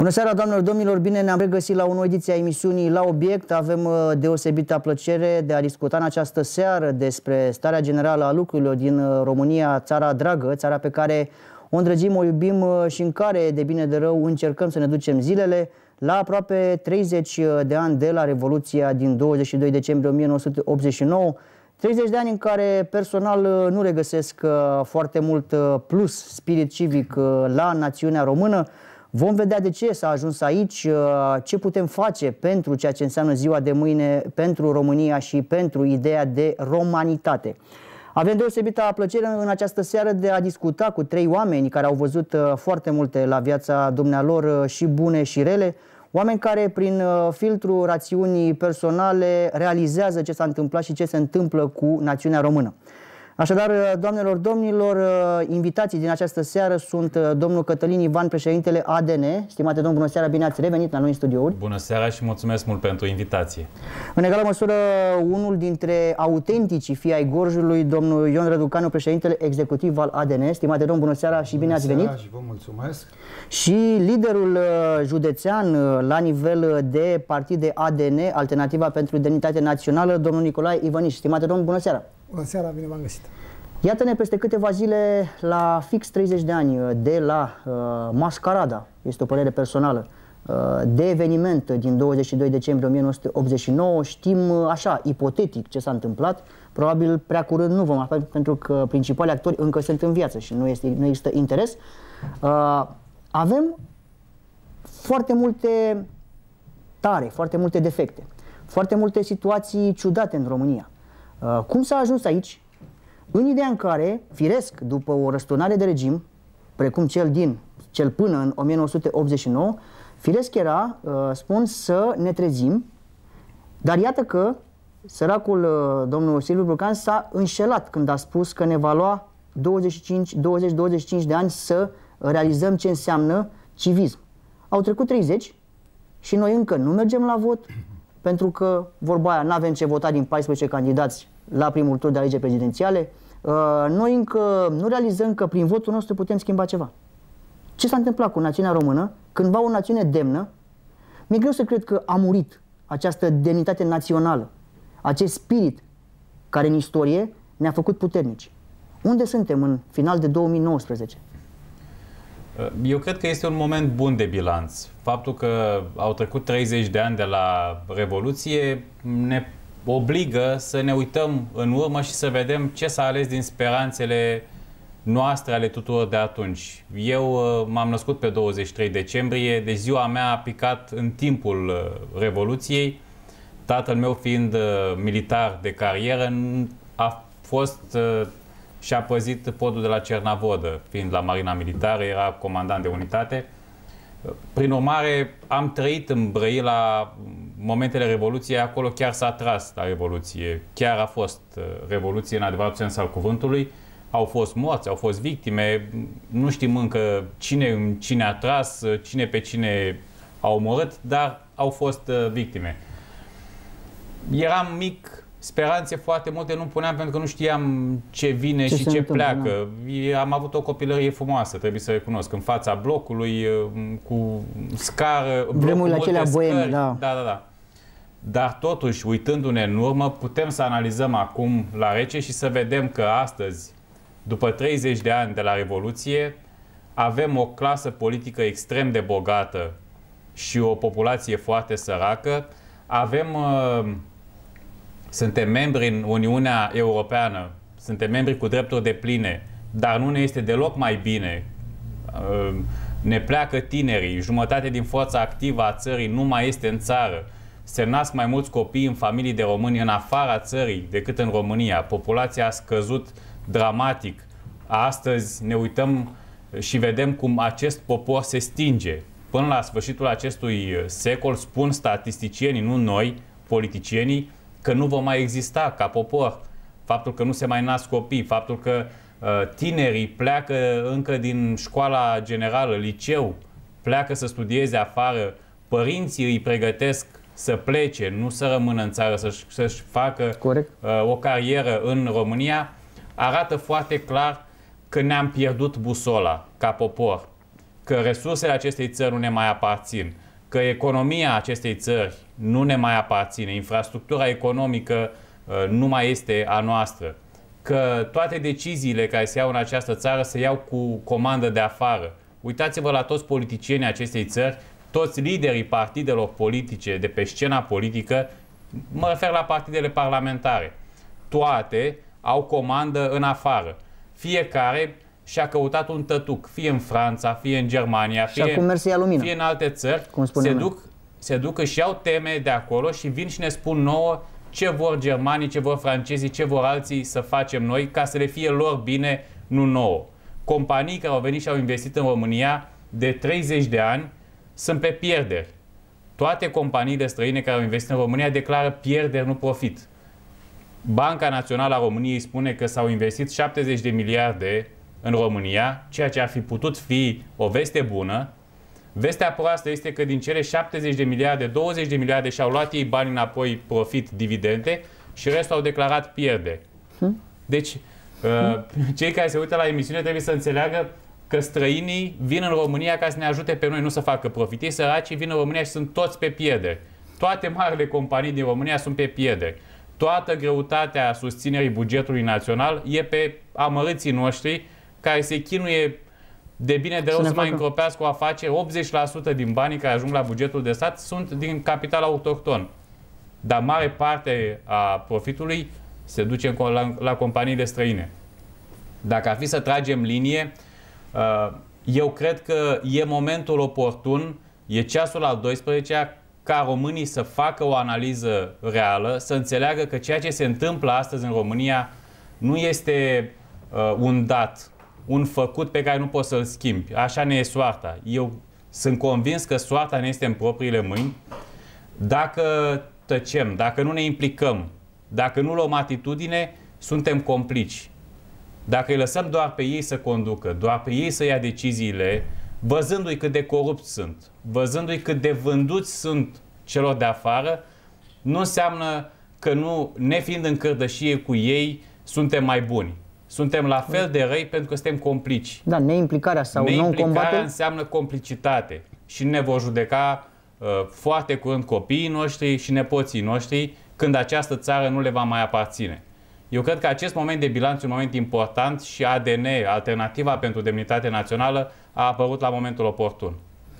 Bună seara, doamnelor, domnilor! Bine ne-am regăsit la o nouă ediție a emisiunii La Obiect. Avem deosebită plăcere de a discuta în această seară despre starea generală a lucrurilor din România, țara dragă, țara pe care o îndrăgim, o iubim și în care, de bine de rău, încercăm să ne ducem zilele. La aproape 30 de ani de la Revoluția din 22 decembrie 1989, 30 de ani în care personal nu regăsesc foarte mult plus spirit civic la națiunea română. Vom vedea de ce s-a ajuns aici, ce putem face pentru ceea ce înseamnă ziua de mâine, pentru România și pentru ideea de romanitate. Avem deosebită plăcere în această seară de a discuta cu trei oameni care au văzut foarte multe la viața dumnealor, și bune și rele, oameni care prin filtrul rațiunii personale realizează ce s-a întâmplat și ce se întâmplă cu națiunea română. Așadar, doamnelor, domnilor, invitații din această seară sunt domnul Cătălin Ivan, președintele ADN. Stimate domn, bună seara, bine ați revenit la noi în studiouri. Bună seara și mulțumesc mult pentru invitație. În egală măsură, unul dintre autenticii fii ai Gorjului, domnul Ion Răducanu, președintele executiv al ADN. Stimate domn, bună seara și bine ați venit. Bună seara și vă mulțumesc. Și liderul județean la nivel de partid de ADN, Alternativa pentru Demnitate Națională, domnul Nicolae Ivăniș. Stimate domn, bună seara. Bună seara, bine v-am găsit. Iată-ne peste câteva zile la fix 30 de ani de la mascarada, este o părere personală, de eveniment din 22 decembrie 1989. Știm așa, ipotetic, ce s-a întâmplat. Probabil prea curând nu vom afla, pentru că principalii actori încă sunt în viață și nu există interes. Avem foarte multe tare, foarte multe defecte, foarte multe situații ciudate în România. Cum s-a ajuns aici? În ideea în care, firesc, după o răsturnare de regim, precum cel până în 1989, firesc era, spun, să ne trezim, dar iată că săracul domnul Silviu Brucan s-a înșelat când a spus că ne va lua 20-25 de ani să realizăm ce înseamnă civism. Au trecut 30 și noi încă nu mergem la vot, pentru că, vorba aia, n-avem ce vota din 14 candidați la primul tur de alegeri prezidențiale. Noi încă nu realizăm că prin votul nostru putem schimba ceva. Ce s-a întâmplat cu națiunea română? Cândva o națiune demnă. Mi-e greu să cred că a murit această demnitate națională, acest spirit care în istorie ne-a făcut puternici. Unde suntem în final de 2019? Eu cred că este un moment bun de bilanț. Faptul că au trecut 30 de ani de la Revoluție ne obligă să ne uităm în urmă și să vedem ce s-a ales din speranțele noastre, ale tuturor de atunci. Eu m-am născut pe 23 decembrie, deci ziua mea a picat în timpul Revoluției. Tatăl meu fiind militar de carieră, a fost și a păzit podul de la Cernavodă, fiind la Marina Militară, era comandant de unitate. Prin urmare, am trăit în Brăila momentele Revoluției, acolo chiar s-a tras la Revoluție. Chiar a fost Revoluție în adevăratul sens al cuvântului. Au fost morți, au fost victime, nu știm încă cine a tras, cine pe cine a omorât, dar au fost victime. Eram mic, speranțe foarte multe nu puneam pentru că nu știam ce vine și ce pleacă. Am avut o copilărie frumoasă, trebuie să recunosc, în fața blocului, cu scară, vremurile acelea boeme, da. Da. Dar totuși, uitându-ne în urmă, putem să analizăm acum la rece și să vedem că astăzi, după 30 de ani de la Revoluție, avem o clasă politică extrem de bogată și o populație foarte săracă. Suntem membri în Uniunea Europeană, suntem membri cu drepturi depline, dar nu ne este deloc mai bine. Ne pleacă tinerii, jumătate din forța activă a țării nu mai este în țară. Se nasc mai mulți copii în familii de români în afara țării decât în România. Populația a scăzut dramatic. Astăzi ne uităm și vedem cum acest popor se stinge. Până la sfârșitul acestui secol, spun statisticienii, nu noi, politicienii, că nu vom mai exista ca popor. Faptul că nu se mai nasc copii, faptul că tinerii pleacă încă din școala generală, liceu, pleacă să studieze afară, părinții îi pregătesc să plece, nu să rămână în țară, să-și facă o carieră în România, arată foarte clar că ne-am pierdut busola ca popor. că resursele acestei țări nu ne mai aparțin, că economia acestei țări nu ne mai aparține, infrastructura economică nu mai este a noastră, că toate deciziile care se iau în această țară se iau cu comandă de afară. Uitați-vă la toți politicienii acestei țări, toți liderii partidelor politice de pe scena politică, mă refer la partidele parlamentare. Toate au comandă în afară. Fiecare și-a căutat un tătuc, fie în Franța, fie în Germania, fie în alte țări, se duc și iau teme de acolo și vin și ne spun nouă ce vor germanii, ce vor francezii, ce vor alții să facem noi ca să le fie lor bine, nu nouă. Companii care au venit și au investit în România de 30 de ani sunt pe pierderi. Toate companiile străine care au investit în România declară pierderi, nu profit. Banca Națională a României spune că s-au investit 70 de miliarde în România, ceea ce ar fi putut fi o veste bună. Vestea proastă este că din cele 70 de miliarde, 20 de miliarde și-au luat ei bani înapoi, profit, dividende, și restul au declarat pierderi. Deci, cei care se uită la emisiune trebuie să înțeleagă că străinii vin în România ca să ne ajute pe noi, nu să facă profit. Ei săracii vin în România și sunt toți pe pierderi. Toate marile companii din România sunt pe pierderi. Toată greutatea susținerii bugetului național e pe amărâții noștri care se chinuie de bine de rău să mai încropească o afacere. 80% din banii care ajung la bugetul de stat sunt din capital autohton. Dar mare parte a profitului se duce la companiile străine. Dacă ar fi să tragem linie, eu cred că e momentul oportun, e ceasul al 12-a, ca românii să facă o analiză reală, să înțeleagă că ceea ce se întâmplă astăzi în România nu este un dat, un făcut pe care nu poți să-l schimbi. Așa ne e soarta. Eu sunt convins că soarta ne este în propriile mâini. Dacă tăcem, dacă nu ne implicăm, dacă nu luăm atitudine, suntem complici. Dacă îi lăsăm doar pe ei să conducă, doar pe ei să ia deciziile, văzându-i cât de corupți sunt, văzându-i cât de vânduți sunt celor de afară, nu înseamnă că nu, nefiind în cârdășie cu ei, suntem mai buni. Suntem la fel de răi pentru că suntem complici. Da, neimplicarea sau neimplicarea înseamnă complicitate și ne vor judeca foarte curând copiii noștri și nepoții noștri când această țară nu le va mai aparține. Eu cred că acest moment de bilanț e un moment important și ADN, Alternativa pentru Demnitate Națională, a apărut la momentul oportun.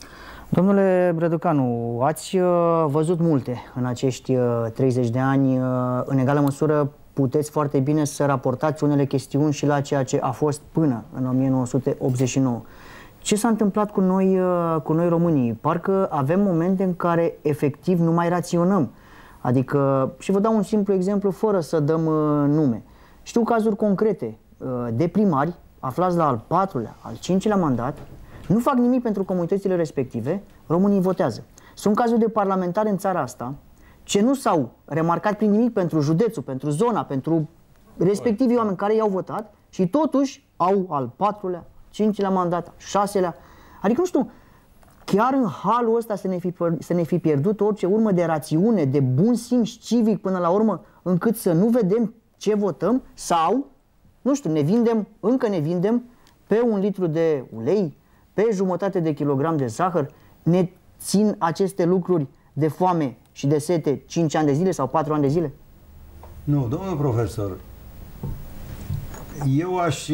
Domnule Răducanu, ați văzut multe în acești 30 de ani. În egală măsură puteți foarte bine să raportați unele chestiuni și la ceea ce a fost până în 1989. Ce s-a întâmplat cu noi românii? Parcă avem momente în care efectiv nu mai raționăm. Adică, și vă dau un simplu exemplu fără să dăm nume. Știu cazuri concrete de primari aflați la al 4-lea, al 5-lea mandat, nu fac nimic pentru comunitățile respective, românii votează. Sunt cazuri de parlamentari în țara asta ce nu s-au remarcat prin nimic pentru județul, pentru zona, pentru respectivii oameni care i-au votat și totuși au al 4-lea, 5-lea mandat, 6-lea. Adică, nu știu, chiar în halul ăsta să ne fi pierdut orice urmă de rațiune, de bun simț civic până la urmă, încât să nu vedem ce votăm sau, nu știu, încă ne vindem pe 1 litru de ulei, pe jumătate de kilogram de zahăr, ne țin aceste lucruri de foame și de sete 5 ani de zile sau 4 ani de zile? Nu, domnul profesor, eu aș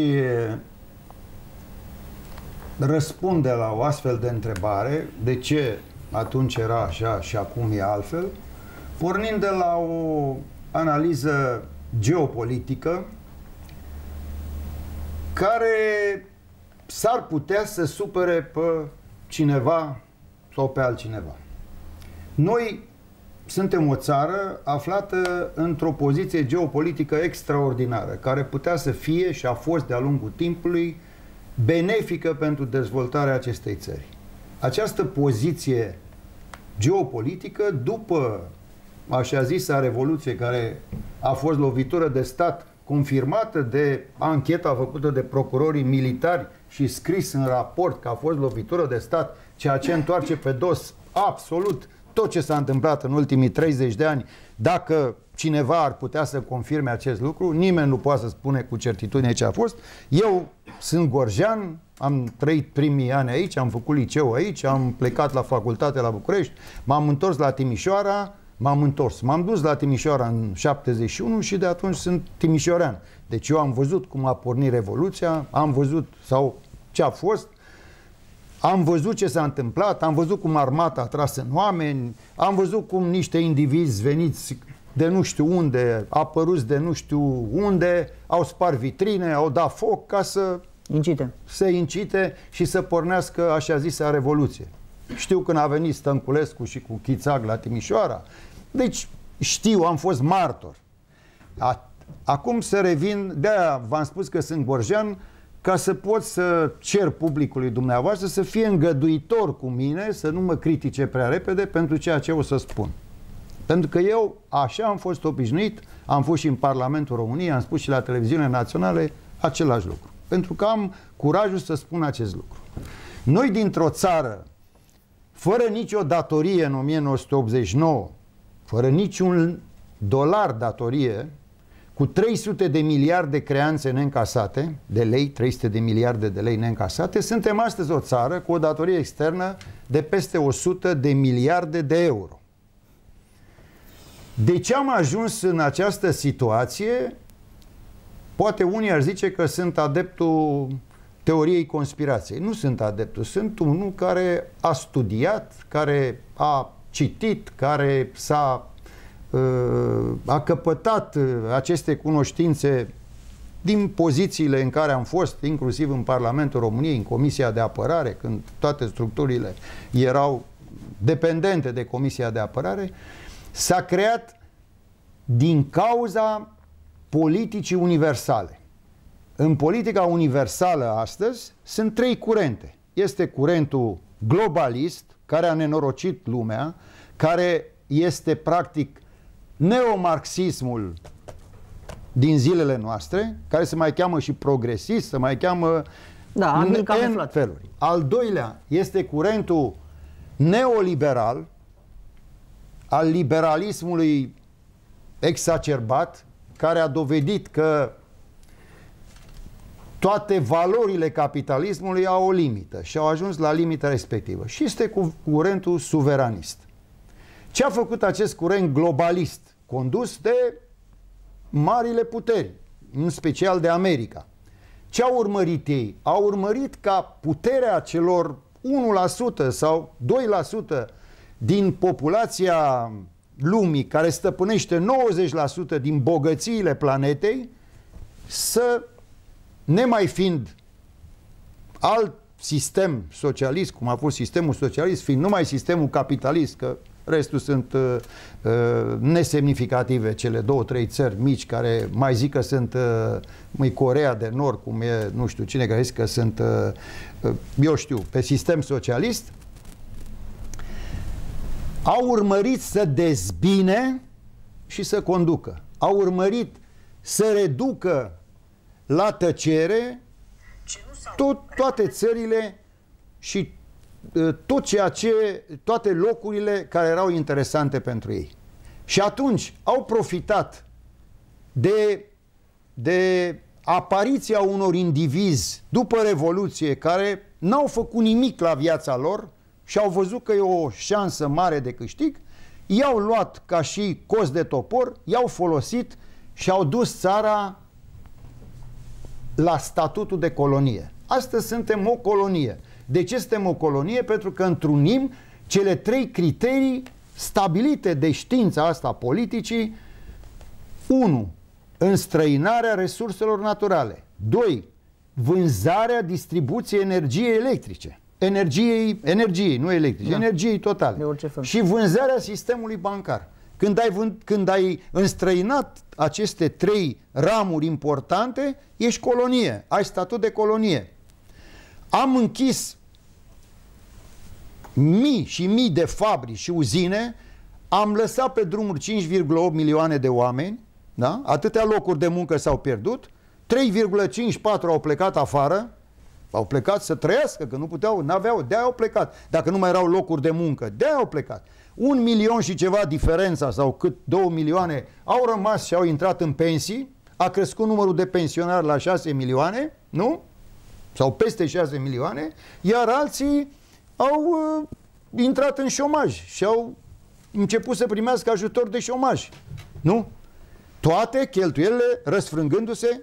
răspunde la o astfel de întrebare, de ce atunci era așa și acum e altfel, pornind de la o analiză geopolitică care s-ar putea să supere pe cineva sau pe altcineva. Noi suntem o țară aflată într-o poziție geopolitică extraordinară, care putea să fie și a fost de-a lungul timpului benefică pentru dezvoltarea acestei țări. Această poziție geopolitică, după așa zisa revoluție, care a fost lovitură de stat confirmată de ancheta făcută de procurorii militari și scris în raport că a fost lovitură de stat, ceea ce întoarce pe dos absolut tot ce s-a întâmplat în ultimii 30 de ani. Dacă cineva ar putea să confirme acest lucru, nimeni nu poate să spune cu certitudine ce a fost. Eu sunt gorjean, am trăit primii ani aici, am făcut liceu aici, am plecat la facultate la București, m-am întors la Timișoara, m-am dus la Timișoara în 71 și de atunci sunt timișorean. Deci eu am văzut cum a pornit Revoluția, am văzut sau ce a fost, am văzut ce s-a întâmplat, am văzut cum armata a tras în oameni, am văzut cum niște indivizi veniți de nu știu unde, apăruți de nu știu unde, au spart vitrine, au dat foc ca să incite și să pornească așa zisa Revoluție. Știu când a venit Stănculescu și cu Chițag la Timișoara, deci știu, am fost martor. Acum să revin, de-aia v-am spus că sunt gorjean, ca să pot să cer publicului dumneavoastră să fie îngăduitor cu mine, să nu mă critique prea repede pentru ceea ce o să spun. Pentru că eu așa am fost obișnuit, am fost și în Parlamentul României, am spus și la televiziunile naționale același lucru. Pentru că am curajul să spun acest lucru. Noi dintr-o țară fără nicio datorie în 1989, fără niciun dolar datorie, cu 300 de miliarde creanțe neîncasate, de lei, 300 de miliarde de lei neîncasate, suntem astăzi o țară cu o datorie externă de peste 100 de miliarde de euro. De ce am ajuns în această situație? Poate unii ar zice că sunt adeptul teoriei conspirației. Nu sunt adeptul, sunt unul care a studiat, care a citit, care a căpătat aceste cunoștințe din pozițiile în care am fost, inclusiv în Parlamentul României, în Comisia de Apărare, când toate structurile erau dependente de Comisia de Apărare. S-a creat din cauza politicii universale. În politica universală astăzi sunt trei curente. Este curentul globalist, care a nenorocit lumea, care este practic neomarxismul din zilele noastre, care se mai cheamă și progresist, se mai cheamă în feluri. Al doilea este curentul neoliberal, al liberalismului exacerbat, care a dovedit că toate valorile capitalismului au o limită și au ajuns la limita respectivă. Și este curentul suveranist. Ce a făcut acest curent globalist, condus de marile puteri, în special de America? Ce au urmărit ei? Au urmărit ca puterea celor 1% sau 2% din populația lumii, care stăpânește 90% din bogățiile planetei, să, nemai fiind alt sistem socialist, cum a fost sistemul socialist, fiind numai sistemul capitalist, că restul sunt nesemnificative, cele 2-3 țări mici care mai zic că sunt Coreea de Nord, cum e nu știu cine care zic că sunt, eu știu, pe sistem socialist, au urmărit să dezbine și să conducă. Au urmărit să reducă la tăcere toate țările și toate locurile care erau interesante pentru ei. Și atunci au profitat de apariția unor indivizi după Revoluție care n-au făcut nimic la viața lor și au văzut că e o șansă mare de câștig, i-au luat ca și cos de topor, i-au folosit și au dus țara la statutul de colonie. Astăzi suntem o colonie. De ce suntem o colonie? Pentru că întrunim cele trei criterii stabilite de știința asta politicii. 1. Înstrăinarea resurselor naturale. 2. Vânzarea, distribuției energiei electrice. Energiei, nu electrice, energiei totale. Și vânzarea sistemului bancar. Când ai înstrăinat aceste trei ramuri importante, ești colonie, ai statut de colonie. Am închis mii și mii de fabrici și uzine, am lăsat pe drumuri 5,8 milioane de oameni, da? Atâtea locuri de muncă s-au pierdut, 3,54 au plecat afară, au plecat să trăiască, că nu puteau, n-aveau, de-aia au plecat. Dacă nu mai erau locuri de muncă, de-aia au plecat. 1 milion și ceva diferența, sau cât 2 milioane, au rămas și au intrat în pensii, a crescut numărul de pensionari la 6 milioane, nu? sau peste 6 milioane, iar alții au intrat în șomaj și au început să primească ajutor de șomaj. Nu? Toate cheltuielile răsfrângându-se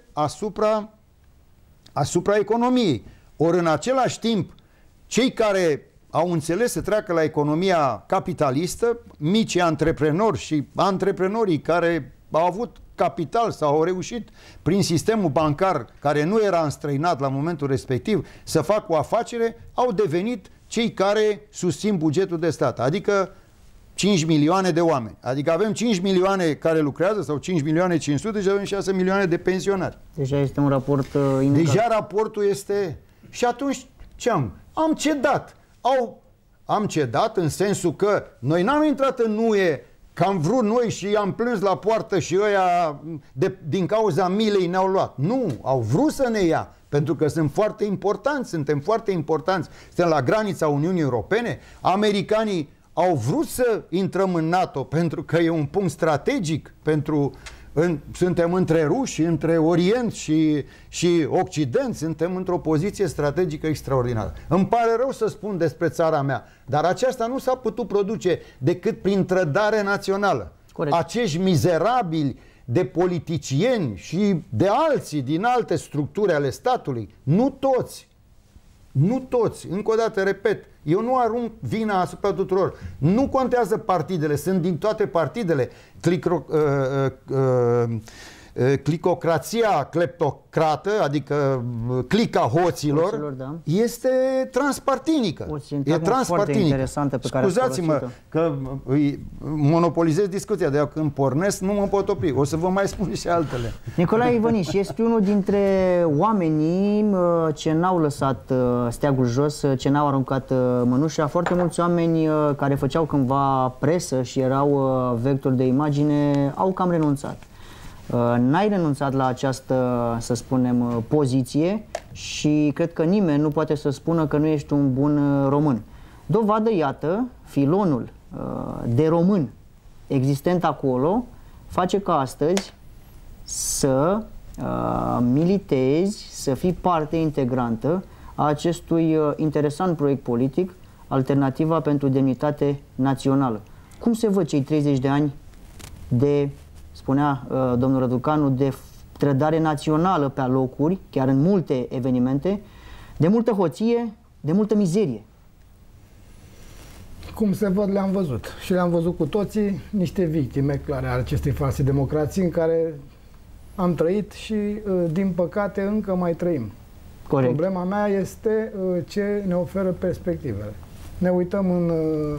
asupra economiei. Ori în același timp, cei care au înțeles să treacă la economia capitalistă, mici antreprenori și antreprenorii care au avut capital sau au reușit prin sistemul bancar, care nu era înstrăinat la momentul respectiv, să facă o afacere, au devenit cei care susțin bugetul de stat, adică 5 milioane de oameni. Adică avem 5 milioane care lucrează sau 5 milioane 500 și avem 6 milioane de pensionari. Deja este un raport inegal. Deja raportul este... Și atunci ce am? Am cedat. Am cedat în sensul că noi n-am intrat în UE că am vrut noi și am plâns la poartă și ăia din cauza milei ne-au luat. Nu, au vrut să ne ia. Pentru că sunt foarte importanți, suntem foarte importanți. Suntem la granița Uniunii Europene. Americanii au vrut să intrăm în NATO pentru că e un punct strategic suntem între ruși, între Orient și Occident, suntem într-o poziție strategică extraordinară. Îmi pare rău să spun despre țara mea, dar aceasta nu s-a putut produce decât prin trădare națională. Corect. Acești mizerabili de politicieni și de alții din alte structuri ale statului, nu toți, încă o dată repet, eu nu arunc vina asupra tuturor. Nu contează partidele, sunt din toate partidele. Clicocrația cleptocrată, adică clica hoților, da, este transpartinică. O sintagmă foarte interesantă pe care Scuzați-mă că monopolizez discuția, de când pornesc nu mă pot opri. O să vă mai spun și altele. Nicolae Ivăniș este unul dintre oamenii ce n-au lăsat steagul jos, ce n-au aruncat mănușa. Foarte mulți oameni care făceau cândva presă și erau vectori de imagine au cam renunțat. N-ai renunțat la această, să spunem, poziție și cred că nimeni nu poate să spună că nu ești un bun român. Dovadă, iată, filonul de român existent acolo face ca astăzi să militezi, să fii parte integrantă a acestui interesant proiect politic, Alternativa pentru Demnitate Națională. Cum se văd cei 30 de ani de, spunea domnul Răducanu, de trădare națională pe alocuri, chiar în multe evenimente, de multă hoție, de multă mizerie? Cum se văd, le-am văzut. Și le-am văzut cu toții niște victime clare ale acestei false democrații în care am trăit și, din păcate, încă mai trăim. Corect. Problema mea este ce ne oferă perspectivele. Ne uităm în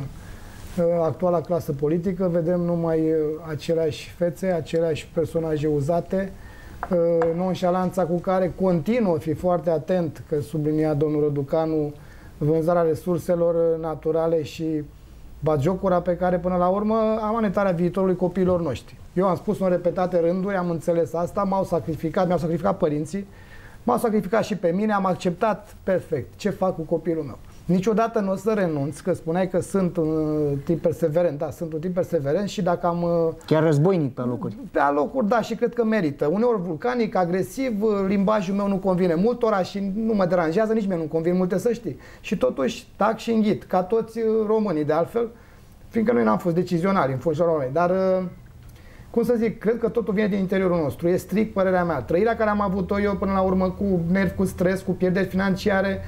actuala clasă politică, vedem numai aceleași fețe, aceleași personaje uzate, nonșalanța cu care continuă, fi foarte atent, că sublinia domnul Răducanu, vânzarea resurselor naturale și batjocura pe care până la urmă am anetarea viitorului copiilor noștri. Eu am spus în repetate rânduri, am înțeles asta, mi-au sacrificat părinții, m-au sacrificat și pe mine, am acceptat perfect ce fac cu copilul meu. Niciodată nu o să renunț, că spuneai că sunt un tip perseverent. Da, sunt un tip perseverent și dacă am... Chiar războinic pe alocuri. Pe alocuri, da, și cred că merită. Uneori vulcanic, agresiv, limbajul meu nu convine multora și nu mă deranjează, nici mie nu convine multe, să știi. Și totuși tac și înghit, ca toți românii de altfel, fiindcă noi n-am fost decizionari în funcția românii. Dar, cum să zic, cred că totul vine din interiorul nostru. E strict părerea mea. Trăirea care am avut-o eu până la urmă cu nervi, cu stres, cu pierderi financiare,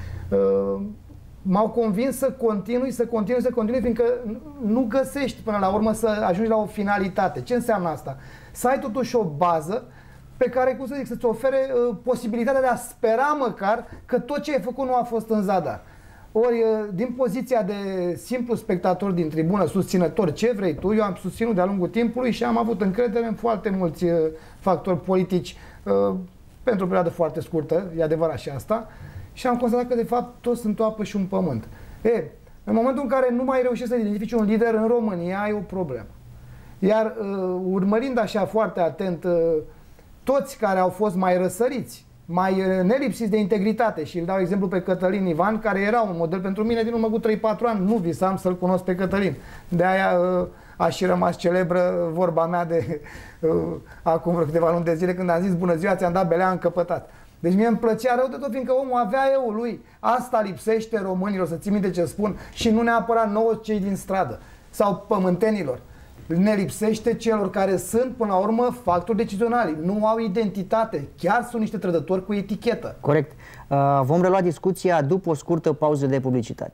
m-au convins să continui, fiindcă nu găsești până la urmă să ajungi la o finalitate. Ce înseamnă asta? Să ai totuși o bază pe care, cum să zic, să-ți ofere posibilitatea de a spera măcar că tot ce ai făcut nu a fost în zadar. Ori, din poziția de simplu spectator din tribună, susținător, ce vrei tu, eu am susținut de-a lungul timpului și am avut încredere în foarte mulți factori politici pentru o perioadă foarte scurtă, e adevărat și asta, și am constatat că, de fapt, toți sunt o apă și un pământ. În momentul în care nu mai reușești să identifici un lider în România, ai o problemă. Iar urmărind așa foarte atent toți care au fost mai răsăriți, mai nelipsiți de integritate, și îl dau exemplu pe Cătălin Ivan, care era un model pentru mine din urmă cu 3-4 ani, nu visam să-l cunosc pe Cătălin. De aia a și rămas celebră vorba mea de acum vreo câteva luni de zile, când am zis bună ziua, ți-am dat belea încăpătat. Deci mie îmi plăcea rău de tot, fiindcă omul avea eu lui. Asta lipsește românilor, să ții minte ce spun, și nu neapărat nouă cei din stradă sau pământenilor. Ne lipsește celor care sunt, până la urmă, factori decizionali. Nu au identitate. Chiar sunt niște trădători cu etichetă. Corect. Vom relua discuția după o scurtă pauză de publicitate.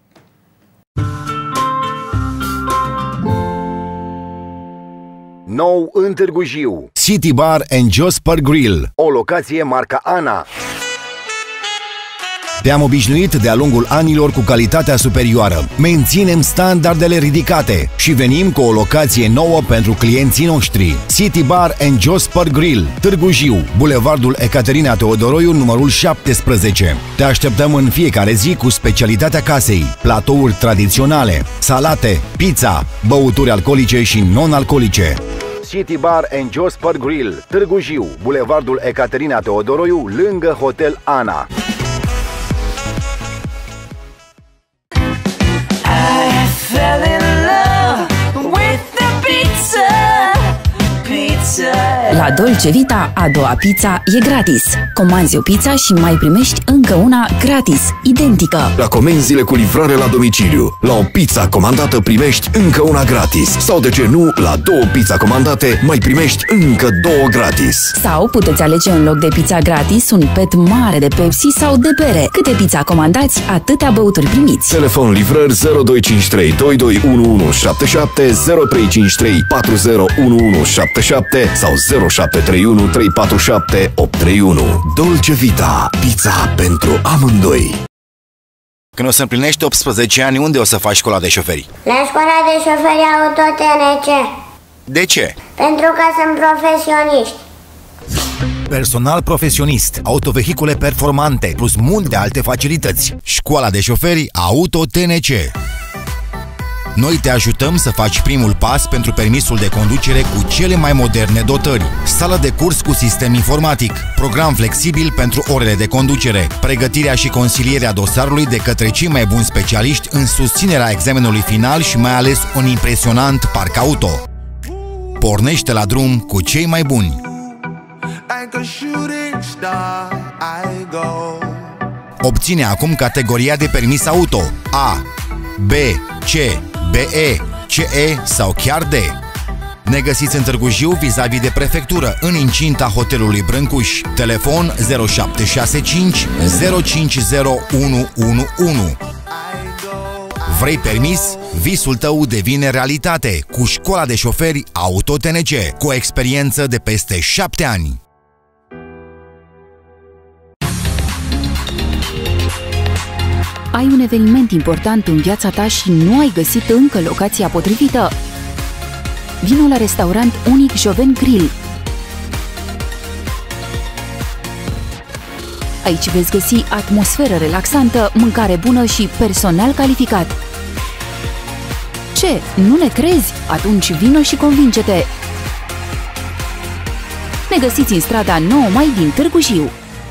Nou în Târgu Jiu, City Bar and Josper Grill, o locație marca Ana. Te-am obișnuit de-a lungul anilor cu calitatea superioară. Menținem standardele ridicate și venim cu o locație nouă pentru clienții noștri. City Bar and Josper Grill, Târgu Jiu, Bulevardul Ecaterina Teodoroiu, numărul 17. Te așteptăm în fiecare zi cu specialitatea casei, platouri tradiționale, salate, pizza, băuturi alcoolice și non-alcoolice. City Bar and Josper Grill, Târgu Jiu, Bulevardul Ecaterina Teodoroiu, lângă Hotel Ana. Fell in love with the pizza. La Dolce Vita, a doua pizza e gratis. Comanzi o pizza și mai primești încă una gratis, identică. La comenzile cu livrare la domiciliu, la o pizza comandată primești încă una gratis. Sau de ce nu, la două pizza comandate mai primești încă două gratis. Sau puteți alege în loc de pizza gratis un pet mare de Pepsi sau de bere. Câte pizza comandați, atâtea băuturi primiți. Telefon livrări 0253 221177 0353 401177 sau 0731 347 831. Dolce Vita, pizza pentru amândoi. Când o să împlinești 18 ani, unde o să faci școala de șoferi? La școala de șoferi auto TNC. De ce? Pentru că sunt profesioniști. Personal profesionist, autovehicule performante, plus multe alte facilități. Școala de șoferi Auto TNC. Noi te ajutăm să faci primul pas pentru permisul de conducere cu cele mai moderne dotări. Sală de curs cu sistem informatic, program flexibil pentru orele de conducere, pregătirea și consilierea dosarului de către cei mai buni specialiști în susținerea examenului final și mai ales un impresionant parc auto. Pornește la drum cu cei mai buni. Obține acum categoria de permis auto A, B, C, BE, CE sau chiar D. Ne găsiți în Târgu Jiu, vis-a-vis de prefectură, în incinta hotelului Brâncuș. Telefon 0765 050111. Vrei permis? Visul tău devine realitate cu școala de șoferi Auto TNC, cu o experiență de peste 7 ani. Ai un eveniment important în viața ta și nu ai găsit încă locația potrivită? Vino la restaurant Unic Joven Grill. Aici veți găsi atmosferă relaxantă, mâncare bună și personal calificat. Ce? Nu ne crezi? Atunci vino și convinge-te! Ne găsiți în strada 9 Mai din Târgu Jiu.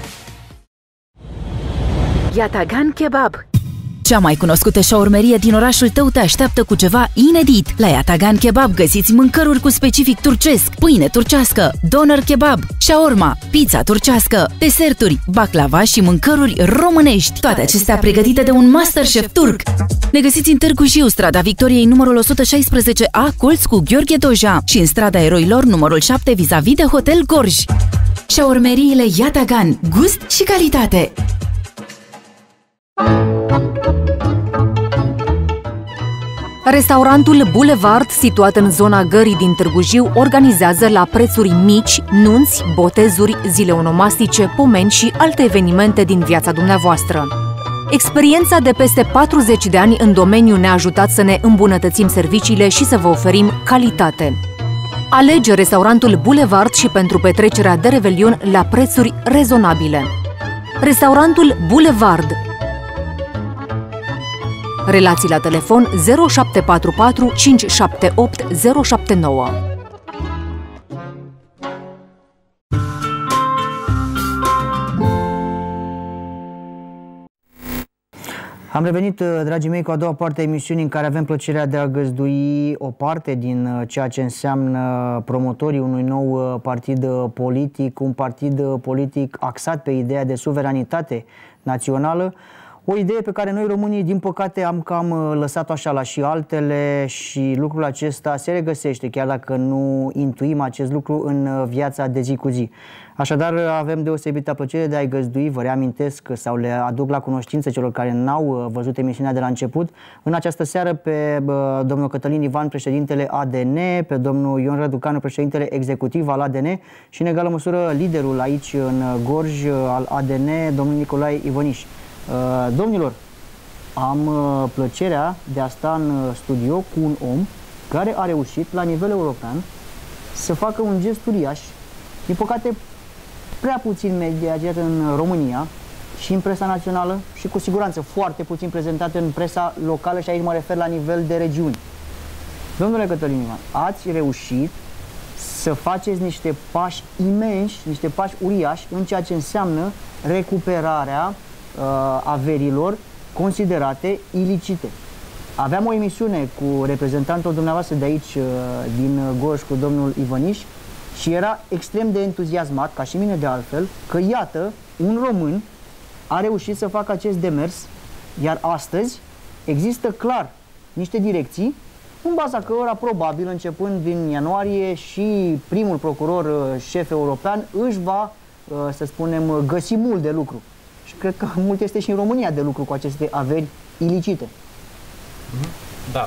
Yatagan Kebab, cea mai cunoscută șaurmerie din orașul tău, te așteaptă cu ceva inedit. La Yatagan Kebab găsiți mâncăruri cu specific turcesc, pâine turcească, doner kebab, shaorma, pizza turcească, deserturi, baklava și mâncăruri românești. Toate acestea pregătite de un masterchef turc. Ne găsiți în Târgu Jiu, strada Victoriei numărul 116A, colț cu Gheorghe Doja, și în strada Eroilor numărul 7, vis-a-vis de Hotel Gorj. Șaurmeriile Yatagan, gust și calitate. Restaurantul Boulevard, situat în zona Gării din Târgu Jiu, organizează la prețuri mici nunți, botezuri, zile onomastice, pomeni și alte evenimente din viața dumneavoastră. Experiența de peste 40 de ani în domeniu ne-a ajutat să ne îmbunătățim serviciile și să vă oferim calitate. Alege restaurantul Boulevard și pentru petrecerea de Revelion la prețuri rezonabile. Restaurantul Boulevard. Relații la telefon 0744 578 079. Am revenit, dragii mei, cu a doua parte a emisiunii în care avem plăcerea de a găzdui o parte din ceea ce înseamnă promotorii unui nou partid politic, un partid politic axat pe ideea de suveranitate națională, o idee pe care noi românii, din păcate, am cam lăsat-o așa la și altele și lucrul acesta se regăsește, chiar dacă nu intuim acest lucru în viața de zi cu zi. Așadar, avem deosebită plăcere de a-i găzdui, vă reamintesc sau le aduc la cunoștință celor care n-au văzut emisiunea de la început, în această seară pe domnul Cătălin Ivan, președintele ADN, pe domnul Ion Răducanu, președintele executiv al ADN și, în egală măsură, liderul aici în Gorj al ADN, domnul Nicolae Ivăniș. Domnilor, am plăcerea de a sta în studio cu un om care a reușit la nivel european să facă un gest uriaș, din păcate prea puțin mediatizat în România și în presa națională și cu siguranță foarte puțin prezentat în presa locală și aici mă refer la nivel de regiuni. Domnule Cătălin Ivan, ați reușit să faceți niște pași imensi, niște pași uriași în ceea ce înseamnă recuperarea averilor considerate ilicite. Aveam o emisiune cu reprezentantul dumneavoastră de aici, din Gorj, cu domnul Ivăniș, și era extrem de entuziasmat, ca și mine de altfel, că iată, un român a reușit să facă acest demers, iar astăzi există clar niște direcții, în baza cărora probabil, începând din ianuarie, și primul procuror șef european își va, să spunem, găsi mult de lucru. Și cred că mult este și în România de lucru cu aceste averi ilicite. Da.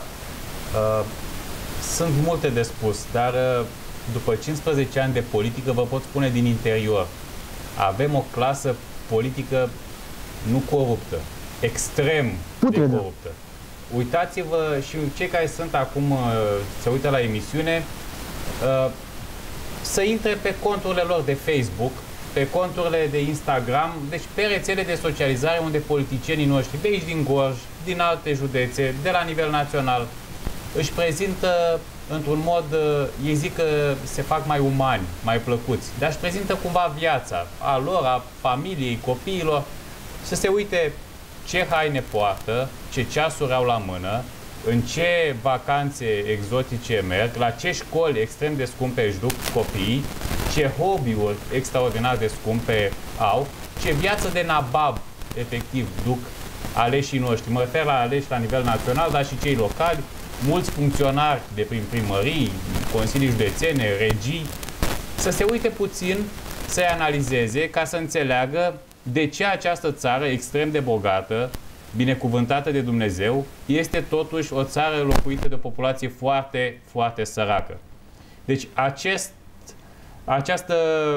Sunt multe de spus, dar după 15 ani de politică vă pot spune din interior. Avem o clasă politică nu coruptă, extrem de coruptă. Uitați-vă și cei care sunt acum, se uită la emisiune, să intre pe conturile lor de Facebook, pe conturile de Instagram, deci pe rețele de socializare unde politicienii noștri de aici din Gorj, din alte județe, de la nivel național, își prezintă într-un mod, ei zic că se fac mai umani, mai plăcuți, dar își prezintă cumva viața a lor, a familiei, copiilor, să se uite ce haine poartă, ce ceasuri au la mână, în ce vacanțe exotice merg, la ce școli extrem de scumpe își duc copiii, ce hobby-uri extraordinar de scumpe au, ce viață de nabab efectiv duc aleșii noștri. Mă refer la aleși la nivel național, dar și cei locali, mulți funcționari de prin primării, consilii județene, regii, să se uite puțin, să-i analizeze ca să înțeleagă de ce această țară extrem de bogată, binecuvântată de Dumnezeu, este totuși o țară locuită de o populație foarte, foarte săracă. Deci această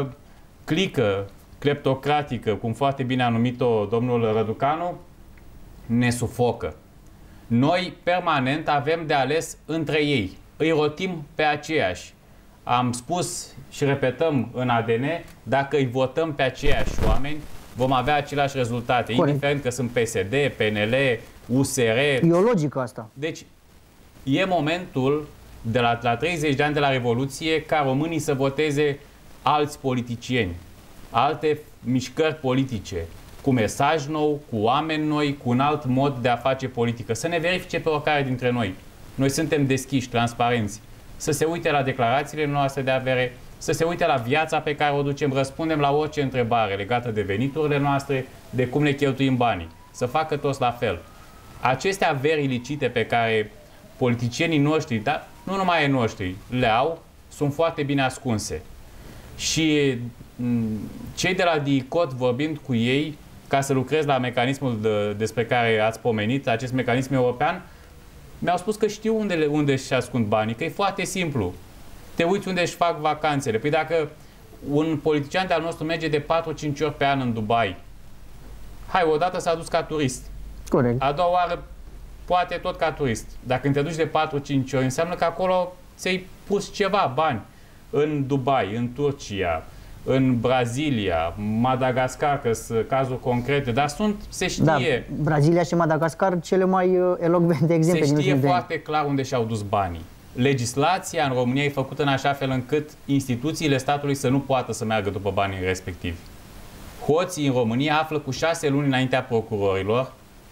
clică cleptocratică, cum foarte bine a numit-o domnul Răducanu, ne sufocă. Noi permanent avem de ales între ei. Îi rotim pe aceiași. Am spus și repetăm în ADN, dacă îi votăm pe aceiași oameni, vom avea aceleași rezultate, indiferent că sunt PSD, PNL, USR. E o logică asta. Deci, e momentul, de la 30 de ani de la Revoluție, ca românii să voteze alți politicieni, alte mișcări politice, cu mesaj nou, cu oameni noi, cu un alt mod de a face politică. Să ne verifice pe oricare dintre noi. Noi suntem deschiși, transparenți. Să se uite la declarațiile noastre de avere, să se uite la viața pe care o ducem, răspundem la orice întrebare legată de veniturile noastre, de cum ne cheltuim banii. Să facă toți la fel. Aceste averi ilicite pe care politicienii noștri, dar nu numai ai noștri, le au, sunt foarte bine ascunse. Și cei de la DICOT, vorbind cu ei, ca să lucrez la mecanismul despre care ați pomenit, acest mecanism european, mi-au spus că știu unde își ascund banii, că e foarte simplu. Te uiți unde își fac vacanțele. Păi dacă un politician de-al nostru merge de 4-5 ori pe an în Dubai, hai, odată s-a dus ca turist. Corect. A doua oară, poate tot ca turist. Dacă te duci de 4-5 ori, înseamnă că acolo ți-ai pus ceva bani. În Dubai, în Turcia, în Brazilia, Madagascar, că sunt cazuri concrete, dar se știe. Da, Brazilia și Madagascar cele mai elocvente exemple. Se știe foarte clar unde și-au dus banii. Legislația în România e făcută în așa fel încât instituțiile statului să nu poată să meargă după banii respectivi. Hoții în România află cu 6 luni înaintea procurorilor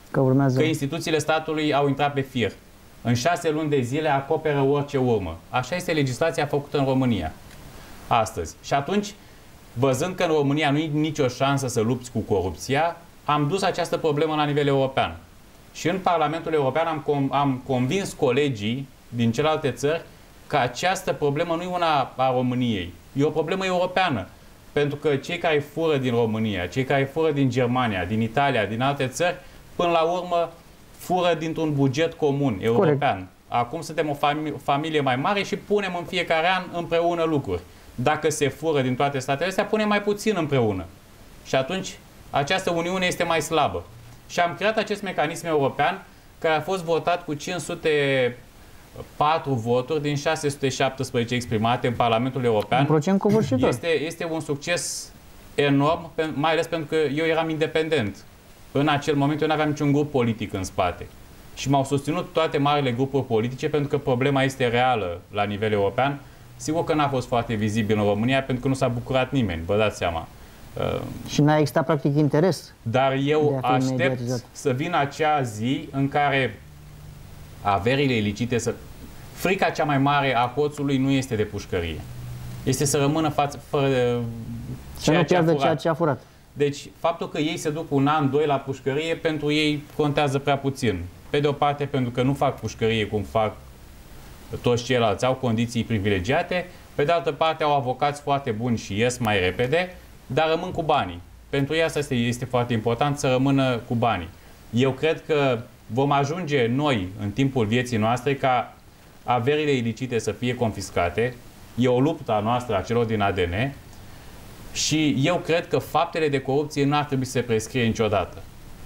că instituțiile statului au intrat pe fir. În 6 luni de zile acoperă orice urmă. Așa este legislația făcută în România astăzi. Și atunci, văzând că în România nu e nicio șansă să lupți cu corupția, am dus această problemă la nivel european. Și în Parlamentul European am convins colegii din celelalte țări că această problemă nu e una a României. E o problemă europeană. Pentru că cei care fură din România, cei care fură din Germania, din Italia, din alte țări, până la urmă fură dintr-un buget comun european. Corect. Acum suntem o familie mai mare și punem în fiecare an împreună lucruri. Dacă se fură din toate statele astea, punem mai puțin împreună. Și atunci această uniune este mai slabă. Și am creat acest mecanism european care a fost votat cu 504 voturi din 617 exprimate în Parlamentul European. Un procent covârșitor. Este un succes enorm, mai ales pentru că eu eram independent. În acel moment eu nu aveam niciun grup politic în spate. Și m-au susținut toate marile grupuri politice pentru că problema este reală la nivel european. Sigur că n-a fost foarte vizibil în România pentru că nu s-a bucurat nimeni, vă dați seama. Și n-a existat practic interes. Dar eu aștept să vină acea zi în care averile ilicite să... Frica cea mai mare a hoțului nu este de pușcărie. Este să rămână fără ceea ce a furat. Deci, faptul că ei se duc un an, doi la pușcărie, pentru ei contează prea puțin. Pe de o parte, pentru că nu fac pușcărie cum fac toți ceilalți, au condiții privilegiate. Pe de altă parte, au avocați foarte buni și ies mai repede, dar rămân cu banii. Pentru ei asta este foarte important, să rămână cu banii. Eu cred că vom ajunge noi, în timpul vieții noastre, ca averile ilicite să fie confiscate. E o luptă a noastră, a celor din ADN. Și eu cred că faptele de corupție nu ar trebui să se prescrie niciodată.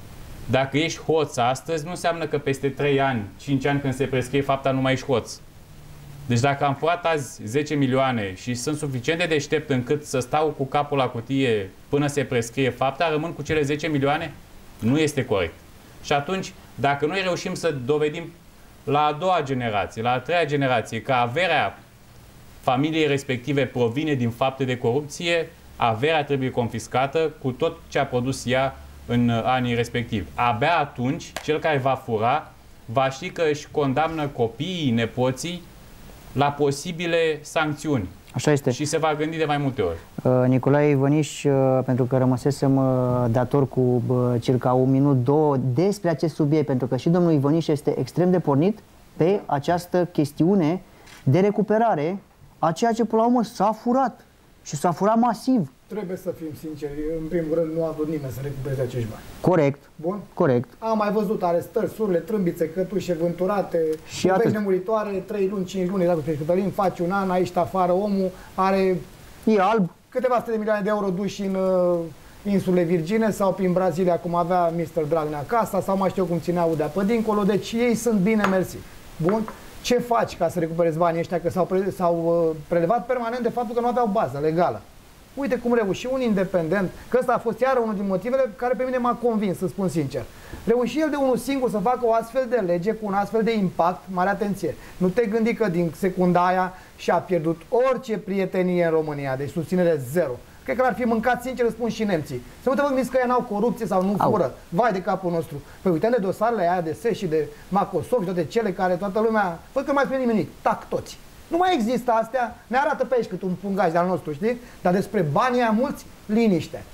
Dacă ești hoț astăzi, nu înseamnă că peste 3 ani, 5 ani când se prescrie fapta, nu mai ești hoț. Deci dacă am furat azi 10 milioane și sunt suficient de deștept încât să stau cu capul la cutie până se prescrie fapta, rămân cu cele 10 milioane? Nu este corect. Și atunci, dacă noi reușim să dovedim la a doua generație, la a treia generație, că averea familiei respective provine din fapte de corupție, averea trebuie confiscată cu tot ce a produs ea în anii respectivi. Abia atunci, cel care va fura va ști că își condamnă copiii, nepoții la posibile sancțiuni. Așa este. Și se va gândi de mai multe ori. Nicolae Ivăniș, pentru că rămăsesem dator cu circa un minut, două despre acest subiect, pentru că și domnul Ivăniș este extrem de pornit pe această chestiune de recuperare a ceea ce până la urmă s-a furat. Și s-a furat masiv. Trebuie să fim sinceri, în primul rând nu a vrut nimeni să recupereze acești bani. Corect. Bun? Corect. Am mai văzut arestări, surle, trâmbițe, cătușe, vânturate, și atât. nemuritoare, 3 luni, 5 luni, dacă pe Cătălin faci un an, aici afară, omul are... E alb. Câteva sute de milioane de euro duși în insulele Virgine sau prin Brazilia, cum avea Mr. Dragnea acasă, sau mai știu cum ținea Udea pe dincolo, deci ei sunt bine mersi. Bun? Ce faci ca să recuperezi banii ăștia? Că s-au prelevat permanent de faptul că nu aveau bază legală. Uite cum reuși un independent, că ăsta a fost iară unul din motivele care pe mine m-a convins, să spun sincer. Reuși el de unul singur să facă o astfel de lege cu un astfel de impact, mare atenție. Nu te gândi că din secunda aia și-a pierdut orice prietenie în România, deci susținere zero. Cred că l-ar fi mâncat, sincer, spun și nemții. Să nu te vă gândiți că ei n-au corupție sau nu fură. Vai de capul nostru. Păi uităm de dosarele aia de SES și de Microsoft și toate cele care toată lumea... Văd că nu mai spune nimic. Tac toți. Nu mai există astea. Ne arată pe aici cât un pungaj de-al nostru, știi? Dar despre banii aia mulți, liniște.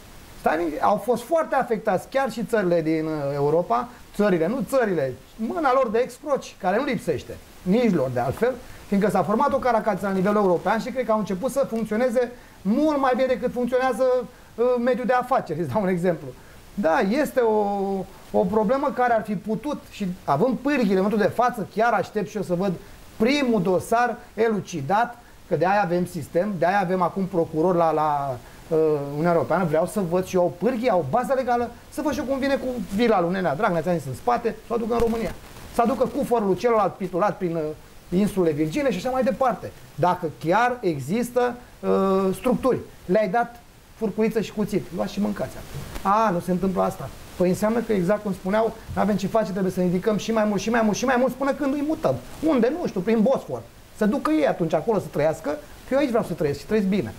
Au fost foarte afectați chiar și țările din Europa, nu țările, mâna lor de excroci, care nu lipsește, nici lor de altfel, fiindcă s-a format o caracață la nivel european și cred că au început să funcționeze mult mai bine decât funcționează mediul de afaceri, îți dau un exemplu. Da, este o problemă care ar fi putut, și având pârghile în momentul de față, chiar aștept și eu să văd primul dosar elucidat, că de aia avem sistem, de aia avem acum procuror la Uniunea Europeană, vreau să văd și eu o pârghie, o bază legală, să văd și eu cum vine cu vila lui Nenea Dragnea, ți-am zis, în spate, să o aducă în România. Să aducă cufărul celălalt pitulat prin insulele Virgine și așa mai departe. Dacă chiar există structuri. Le-ai dat furculiță și cuțit, luați și mâncați. Nu se întâmplă asta. Păi înseamnă că, exact cum spuneau, nu avem ce face, trebuie să ne ridicăm și mai mult, și mai mult, și mai mult, până când îi mutăm. Unde? Nu știu, prin Bosfor. Să ducă ei atunci acolo să trăiască, că eu aici vreau să trăiesc și trăiesc bine.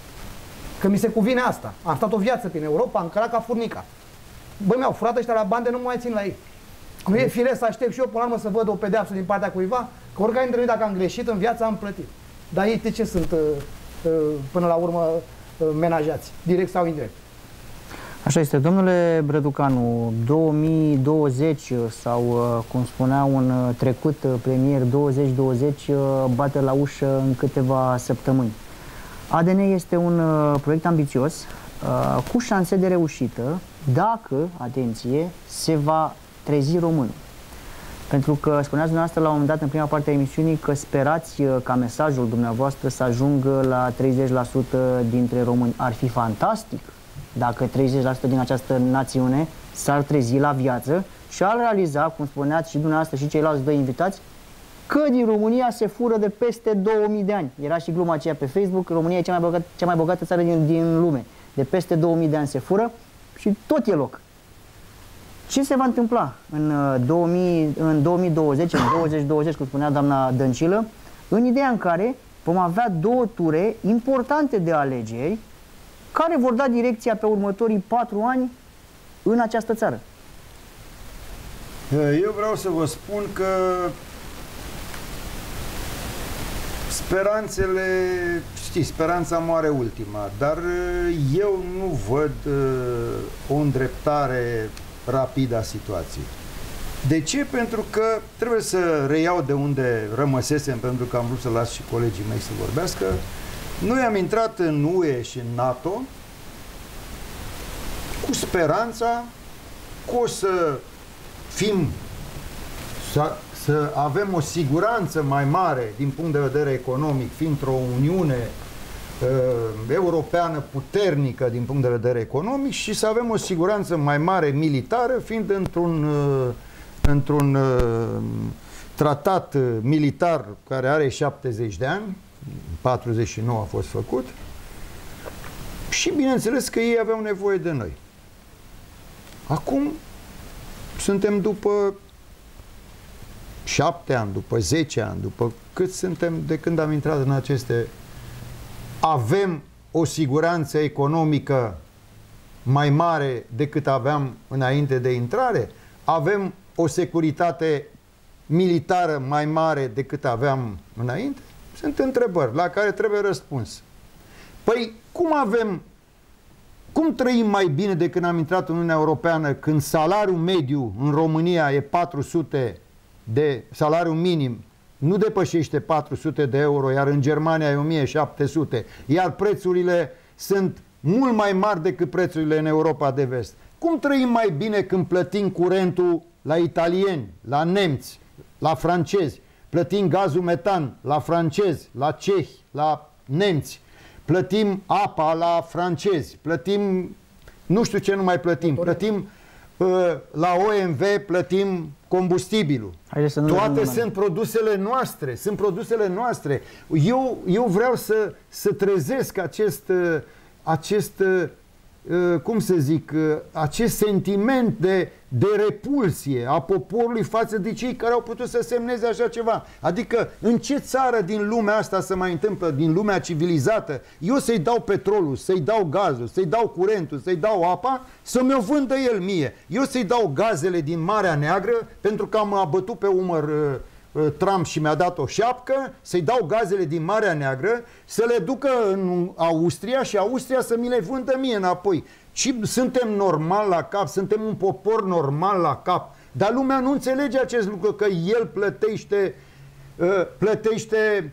Că mi se cuvine asta. Am stat o viață prin Europa, am cărat ca furnica. Băi, mi-au furat ăștia la bande, nu mă mai țin la ei. Nu e firesc să aștept și eu până la urmă să văd o pedeapsă din partea cuiva? Că oricare dintre noi, dacă am greșit în viață, am plătit. Dar ei de ce sunt până la urmă menajați, direct sau indirect? Așa este, domnule Brăducanu, 2020 sau, cum spunea un trecut premier, 2020 bate la ușă în câteva săptămâni. ADN este un proiect ambițios, cu șanse de reușită, dacă, atenție, se va trezi românul. Pentru că spuneați dumneavoastră la un moment dat în prima parte a emisiunii că sperați ca mesajul dumneavoastră să ajungă la 30% dintre români. Ar fi fantastic dacă 30% din această națiune s-ar trezi la viață și ar realiza, cum spuneați și dumneavoastră și ceilalți doi invitați, că din România se fură de peste 2000 de ani. Era și gluma aceea pe Facebook, România e cea mai bogată țară din lume. De peste 2000 de ani se fură și tot e loc. Ce se va întâmpla în 2020, în 2020, cum spunea doamna Dăncilă, în ideea în care vom avea două ture importante de alegeri care vor da direcția pe următorii 4 ani în această țară? Eu vreau să vă spun că speranțele, știi, speranța moare ultima, dar eu nu văd o îndreptare rapidă a situației. De ce? Pentru că trebuie să reiau de unde rămăsesem, pentru că am vrut să las și colegii mei să vorbească. Noi am intrat în UE și în NATO cu speranța că o să fim, să avem o siguranță mai mare din punct de vedere economic, fiind într-o Uniune europeană puternică din punct de vedere economic, și să avem o siguranță mai mare militară, fiind într-un tratat militar care are 70 de ani, 49 a fost făcut, și bineînțeles că ei aveau nevoie de noi. Acum suntem după 7 ani, după 10 ani, după cât suntem de când am intrat în aceste... Avem o siguranță economică mai mare decât aveam înainte de intrare? Avem o securitate militară mai mare decât aveam înainte? Sunt întrebări la care trebuie răspuns. Păi, cum trăim mai bine de când am intrat în Uniunea Europeană, când salariul mediu în România e 400 de salariu minim, nu depășește 400 de euro, iar în Germania e 1700, iar prețurile sunt mult mai mari decât prețurile în Europa de vest. Cum trăim mai bine când plătim curentul la italieni, la nemți, la francezi, plătim gazul metan la francezi, la cehi, la nemți, plătim apa la francezi, plătim nu știu ce nu mai plătim, plătim la OMV, plătim combustibilul. Toate sunt produsele noastre, sunt produsele noastre. Eu vreau să trezesc acest cum să zic, acest sentiment de repulsie a poporului față de cei care au putut să semneze așa ceva. Adică, în ce țară din lumea asta se mai întâmplă, din lumea civilizată, eu să-i dau petrolul, să-i dau gazul, să-i dau curentul, să-i dau apa, să mi-o vândă el mie. Eu să-i dau gazele din Marea Neagră, pentru că am abătut pe umăr Trump și mi-a dat o șapcă, să-i dau gazele din Marea Neagră, să le ducă în Austria și Austria să mi le vândă mie înapoi. Și suntem normal la cap, suntem un popor normal la cap. Dar lumea nu înțelege acest lucru, că el plătește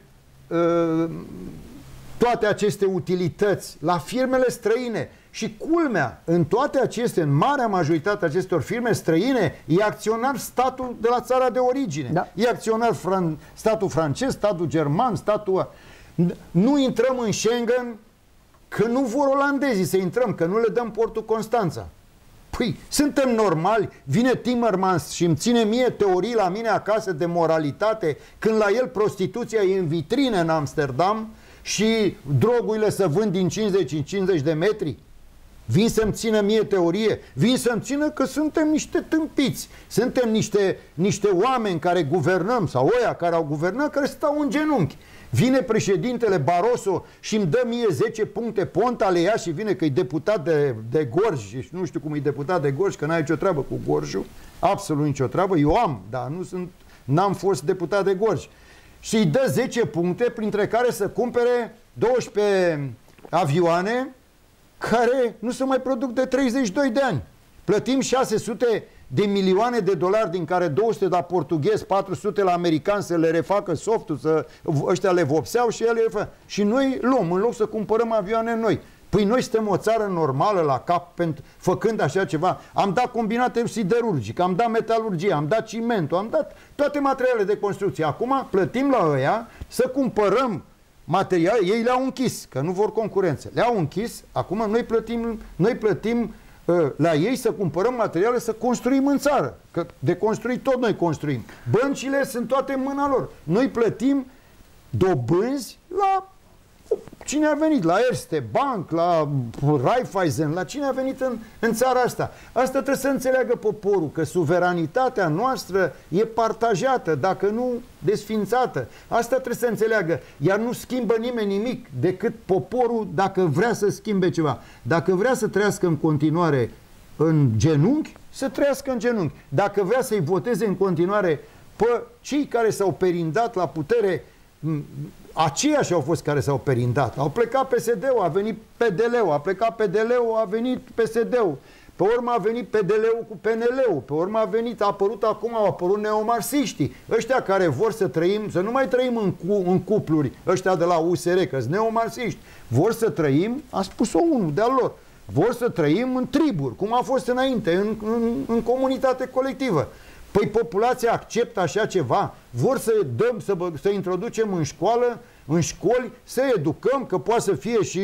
toate aceste utilități la firmele străine. Și culmea, în toate aceste, în marea majoritate a acestor firme străine, e acționar statul de la țara de origine. Da. E acționar statul francez, statul german, statul... Nu intrăm în Schengen că nu vor olandezii să intrăm, că nu le dăm portul Constanța. Păi, suntem normali, vine Timmermans și îmi ține mie teorii la mine acasă de moralitate, când la el prostituția e în vitrină în Amsterdam și drogurile se vând din 50 în 50 de metri. Vin să-mi țină mie teorie, vin să-mi țină că suntem niște tâmpiți, suntem niște oameni care guvernăm, sau ăia care au guvernat, care stau în genunchi. Vine președintele Barroso și îmi dă mie 10 puncte, Ponta le ia și vine că e deputat de Gorj, și nu știu cum e deputat de Gorj, că n-ai nicio treabă cu Gorjul, absolut nicio treabă, eu am, dar n-am fost deputat de Gorj. Și îi dă 10 puncte, printre care să cumpere 12 avioane care nu se mai produc de 32 de ani. Plătim 600 de milioane de dolari, din care 200 la portughezi, 400 la americani să le refacă softul, ăștia le vopseau și ele și noi luăm, în loc să cumpărăm avioane noi. Păi noi suntem o țară normală la cap făcând așa ceva. Am dat combinate siderurgic, am dat metalurgie, am dat cimentul, am dat toate materialele de construcție. Acum plătim la ăia să cumpărăm materiale, ei le-au închis, că nu vor concurență. Le-au închis, acum noi plătim la ei să cumpărăm materiale să construim în țară. Că de construit tot noi construim. Băncile sunt toate în mâna lor. Noi plătim dobânzi la cine a venit, la Erste Bank, la Raiffeisen, la cine a venit în țara asta. Asta trebuie să înțeleagă poporul, că suveranitatea noastră e partajată, dacă nu desfințată. Asta trebuie să înțeleagă. Iar nu schimbă nimeni nimic decât poporul dacă vrea să schimbe ceva. Dacă vrea să trăiască în continuare în genunchi, să trăiască în genunchi. Dacă vrea să-i voteze în continuare pe cei care s-au perindat la putere, aceiași au fost care s-au perindat. Au plecat PSD-ul, a venit PDL-ul, a plecat PDL-ul, a venit PSD-ul. Pe urmă a venit PDL-ul cu PNL-ul. Pe urmă au apărut neomarxiștii. Ăștia care vor să trăim, să nu mai trăim în cupluri, ăștia de la USR, că sunt neomarxiști. Vor să trăim, a spus-o unul de-al lor, vor să trăim în triburi, cum a fost înainte, în comunitate colectivă. Păi populația acceptă așa ceva? Vor să introducem în școli, să educăm că poate să fie și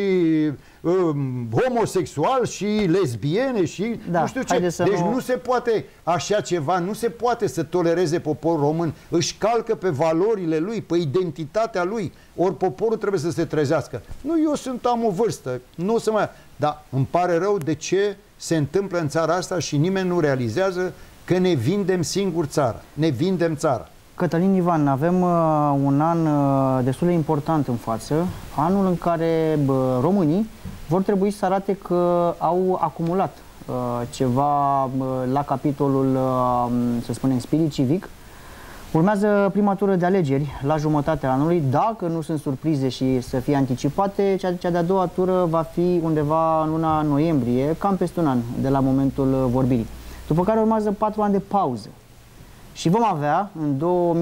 homosexual și lesbiene și nu știu ce. Deci nu se poate așa ceva, nu se poate să tolereze poporul român. Își calcă pe valorile lui, pe identitatea lui. Ori poporul trebuie să se trezească. Nu, am o vârstă, nu o să mai... Dar îmi pare rău de ce se întâmplă în țara asta și nimeni nu realizează că ne vindem singur țara. Ne vindem țara. Cătălin Ivan, avem un an destul de important în față, anul în care românii vor trebui să arate că au acumulat ceva la capitolul, să spunem, spirit civic. Urmează prima tură de alegeri la jumătatea anului, dacă nu sunt surprize și să fie anticipate, cea de-a doua tură va fi undeva în luna noiembrie, cam peste un an de la momentul vorbirii. După care urmează 4 ani de pauză. Și vom avea în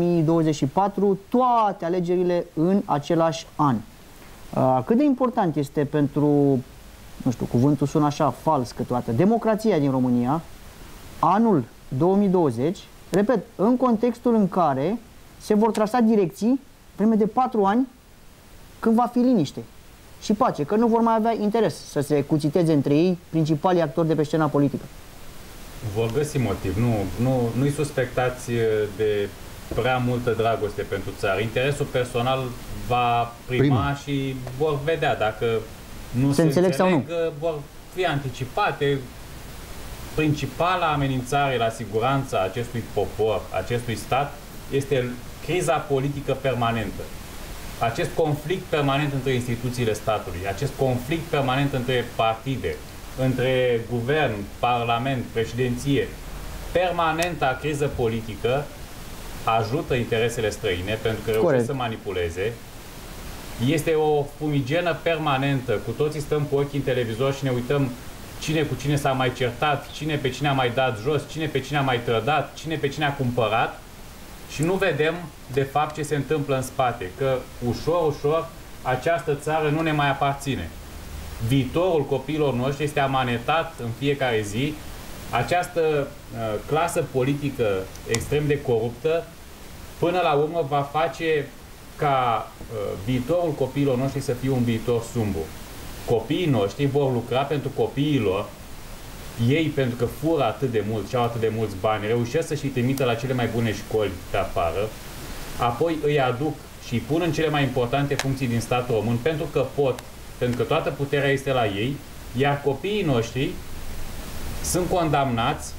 2024 toate alegerile în același an. Cât de important este pentru, nu știu, cuvântul sună așa fals câteodată, democrația din România, anul 2020, repet, în contextul în care se vor trasa direcții vreme de 4 ani când va fi liniște și pace, că nu vor mai avea interes să se cuțiteze între ei principalii actori de pe scena politică. Vor găsi motiv. Nu-i suspectați de prea multă dragoste pentru țară. Interesul personal va prima și vor vedea dacă nu se înțeleg sau nu. Vor fi anticipate. Principala amenințare la siguranța acestui popor, acestui stat, este criza politică permanentă. Acest conflict permanent între instituțiile statului, acest conflict permanent între partide, între guvern, parlament, președinție, permanenta criză politică ajută interesele străine pentru că reușesc să manipuleze. Este o fumigenă permanentă. Cu toții stăm cu ochii în televizor și ne uităm cine cu cine s-a mai certat, cine pe cine a mai dat jos, cine pe cine a mai trădat, cine pe cine a cumpărat și nu vedem de fapt ce se întâmplă în spate, că ușor, ușor această țară nu ne mai aparține. Viitorul copiilor noștri este amanetat în fiecare zi. Această clasă politică extrem de coruptă până la urmă va face ca viitorul copiilor noștri să fie un viitor sumbru. Copiii noștri vor lucra pentru copiii lor, ei pentru că fură atât de mult și au atât de mulți bani, reușesc să-și trimită la cele mai bune școli pe afară, apoi îi aduc și îi pun în cele mai importante funcții din statul român pentru că pot, pentru că toată puterea este la ei, iar copiii noștri sunt condamnați,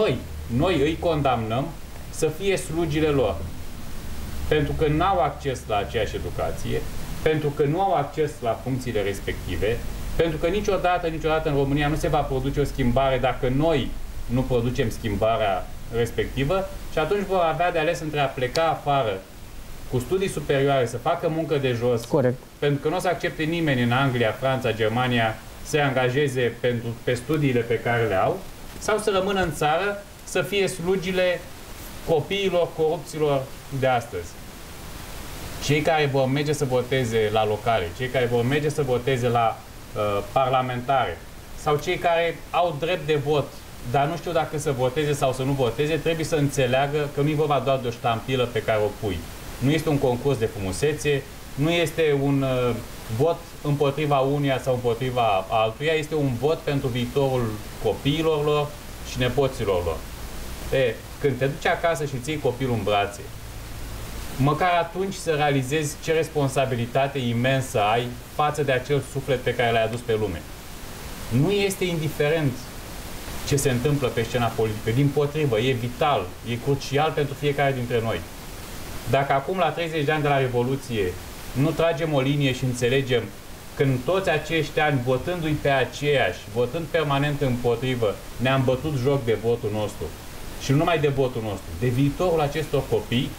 noi îi condamnăm să fie slugile lor. Pentru că nu au acces la aceeași educație, pentru că nu au acces la funcțiile respective, pentru că niciodată în România nu se va produce o schimbare dacă noi nu producem schimbarea respectivă și atunci vor avea de ales între a pleca afară cu studii superioare, să facă muncă de jos, corect, pentru că nu o să accepte nimeni în Anglia, Franța, Germania să-i angajeze pe studiile pe care le au, sau să rămână în țară să fie slugile copiilor corupților de astăzi. Cei care vor merge să voteze la locale, cei care vor merge să voteze la parlamentare, sau cei care au drept de vot, dar nu știu dacă să voteze sau să nu voteze, trebuie să înțeleagă că nu e vorba doar de o ștampilă pe care o pui. Nu este un concurs de frumusețe, nu este un vot împotriva unuia sau împotriva altuia, este un vot pentru viitorul copiilor lor și nepoților lor. Când te duci acasă și ții copilul în brațe, măcar atunci să realizezi ce responsabilitate imensă ai față de acel suflet pe care l-ai adus pe lume. Nu este indiferent ce se întâmplă pe scena politică, dimpotrivă, e vital, e crucial pentru fiecare dintre noi. Dacă acum, la 30 de ani de la Revoluție, nu tragem o linie și înțelegem că în toți acești ani, votându-i pe aceiași, votând permanent împotrivă, ne-am bătut joc de votul nostru. Și nu numai de votul nostru, de viitorul acestor copii,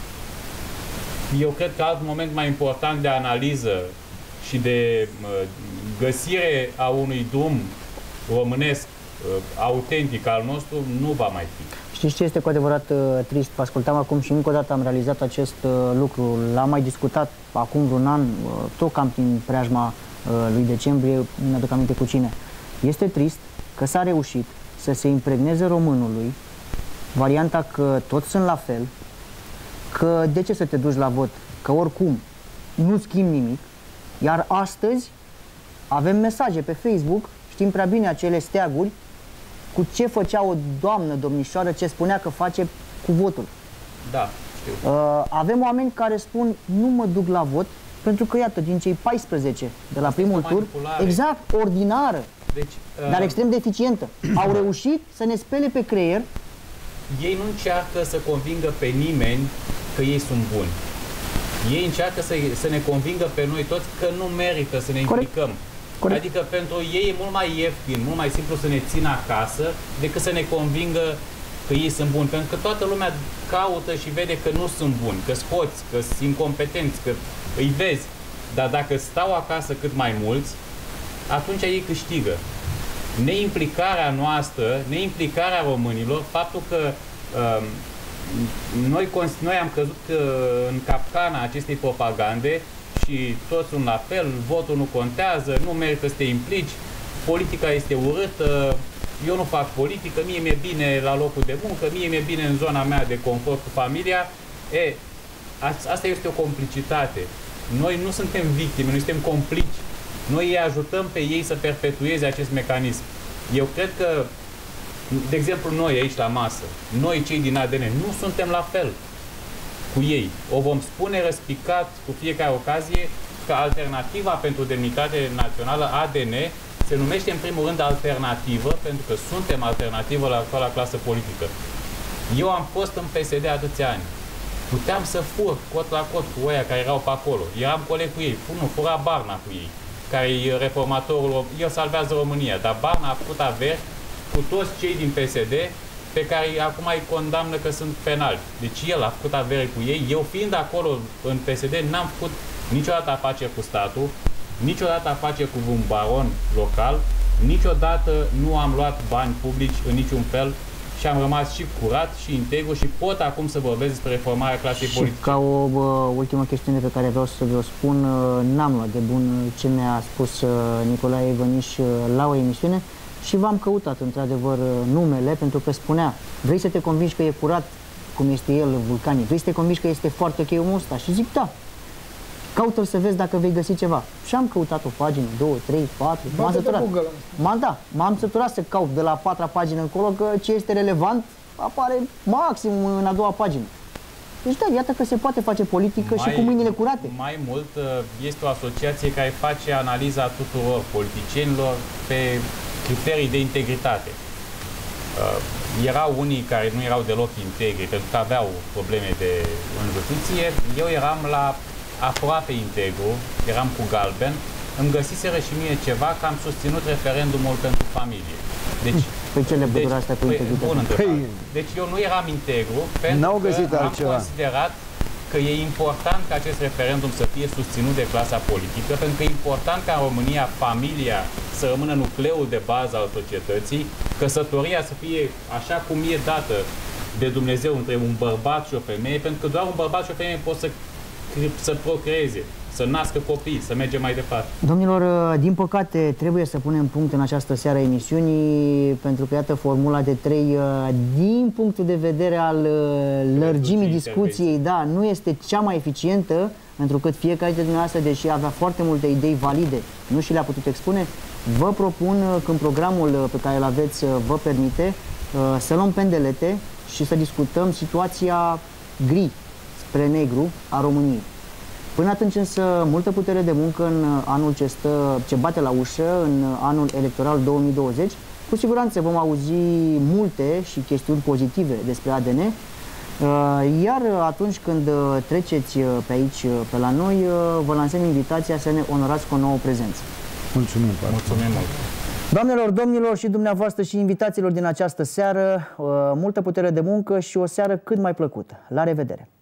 eu cred că alt moment mai important de analiză și de găsire a unui drum românesc autentic al nostru nu va mai fi. Știți ce este cu adevărat trist? Vă ascultam acum și încă o dată am realizat acest lucru. L-am mai discutat acum vreun an, tot cam prin preajma lui decembrie, nu mi-aduc aminte cu cine. Este trist că s-a reușit să se impregneze românului varianta că toți sunt la fel, că de ce să te duci la vot? Că oricum nu schimbi nimic. Iar astăzi avem mesaje pe Facebook, știm prea bine acele steaguri, cu ce făcea o doamnă, domnișoară, ce spunea că face cu votul. Da, știu. Avem oameni care spun, nu mă duc la vot, pentru că, iată, din cei 14 de la primul tur, exact, ordinară, deci, dar extrem de eficientă, au reușit să ne spele pe creier. Ei nu încearcă să convingă pe nimeni că ei sunt buni. Ei încearcă să ne convingă pe noi toți că nu merită să ne implicăm. Corect. Adică pentru ei e mult mai ieftin, mult mai simplu să ne țină acasă decât să ne convingă că ei sunt buni. Pentru că toată lumea caută și vede că nu sunt buni, că scoți, că sunt incompetenți, că îi vezi. Dar dacă stau acasă cât mai mulți, atunci ei câștigă. Neimplicarea noastră, neimplicarea românilor, faptul că noi am căzut în capcana acestei propagande și toți sunt la fel, votul nu contează, nu merită să te implici, politica este urâtă, eu nu fac politică, mie mi-e bine la locul de muncă, mie mi-e bine în zona mea de confort cu familia. Asta este o complicitate. Noi nu suntem victime, noi suntem complici. Noi îi ajutăm pe ei să perpetueze acest mecanism. Eu cred că, de exemplu, noi aici la masă, noi cei din ADN, nu suntem la fel cu ei. O vom spune răspicat cu fiecare ocazie că alternativa pentru demnitate națională, ADN, se numește în primul rând alternativă, pentru că suntem alternativă la actuala clasă politică. Eu am fost în PSD atâția ani. Puteam să fur cot la cot cu oia care erau pe acolo. Eram coleg cu ei. Nu, fura Barna cu ei, care e reformatorul, el salvează România, dar Barna a făcut averi cu toți cei din PSD pe care acum îi condamnă că sunt penali. Deci el a făcut avere cu ei. Eu fiind acolo în PSD n-am făcut niciodată afaceri cu statul, niciodată afaceri cu un baron local, niciodată nu am luat bani publici în niciun fel și am rămas și curat și integru și pot acum să vorbesc despre reformarea clasei politice. Și ca o ultimă chestiune pe care vreau să vă spun, n-am luat de bun ce mi-a spus Nicolae Ivăniș la o emisiune și v-am căutat într-adevăr numele pentru că spunea, vrei să te convingi că e curat cum este el vulcanic, vrei să te convingi că este foarte ok omul ăsta? Și zic da. Caută-l să vezi dacă vei găsi ceva. Și am căutat o pagină, 2, 3, 4, m-am săturat. M-am săturat să caut de la 4-a pagină încolo, că ce este relevant apare maxim în a doua pagină. Deci da, iată că se poate face politică și cu mâinile curate. Mai mult, este o asociație care face analiza tuturor politicienilor pe criterii de integritate. Erau unii care nu erau deloc integri, pentru că aveau probleme în justiție. Eu eram la aproape integru, eram cu galben îmi găsiseră și mie ceva că am susținut referendumul pentru familie. Deci, păi ce legătură asta cu integritatea? Deci eu nu eram integru pentru că am considerat că e important ca acest referendum să fie susținut de clasa politică, pentru că e important ca în România familia să rămână nucleul de bază al societății, căsătoria să fie așa cum e dată de Dumnezeu între un bărbat și o femeie, pentru că doar un bărbat și o femeie pot să procreeze, să nască copii, să mergem mai departe. Domnilor, din păcate trebuie să punem punct în această seară a emisiunii, pentru că iată formula de 3, din punctul de vedere al lărgimii discuției, da, nu este cea mai eficientă, pentru că fiecare dintre dumneavoastră, deși avea foarte multe idei valide, nu și le-a putut expune. Vă propun, când programul pe care îl aveți vă permite, să luăm pendelete și să discutăm situația gri spre negru a României. Până atunci însă, multă putere de muncă în anul ce bate la ușă, în anul electoral 2020. Cu siguranță vom auzi multe și chestiuni pozitive despre ADN, iar atunci când treceți pe aici, pe la noi, vă lansăm invitația să ne onorați cu o nouă prezență. Mulțumim! Mulțumim mult! Doamnelor, domnilor și dumneavoastră și invitațiilor din această seară, multă putere de muncă și o seară cât mai plăcută. La revedere!